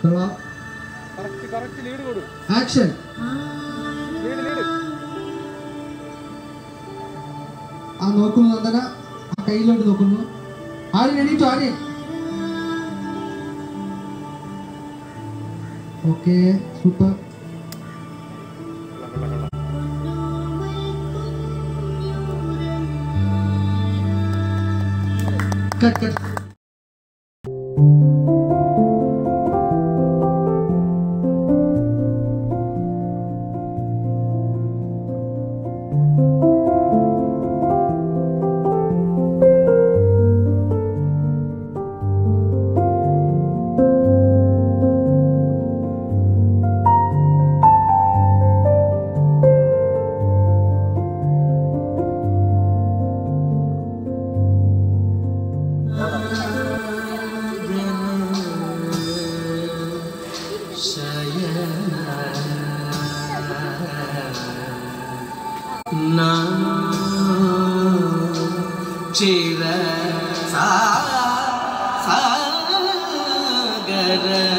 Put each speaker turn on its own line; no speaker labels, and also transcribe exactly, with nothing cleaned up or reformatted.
Action. ആ നോക്കുന്നു നന്ദന, ആ കയ്യിലോട്ട് നോക്കുന്നു. ആര്യൻ എണീറ്റു. Aryan okay, super. Cut cut.
चिर सागर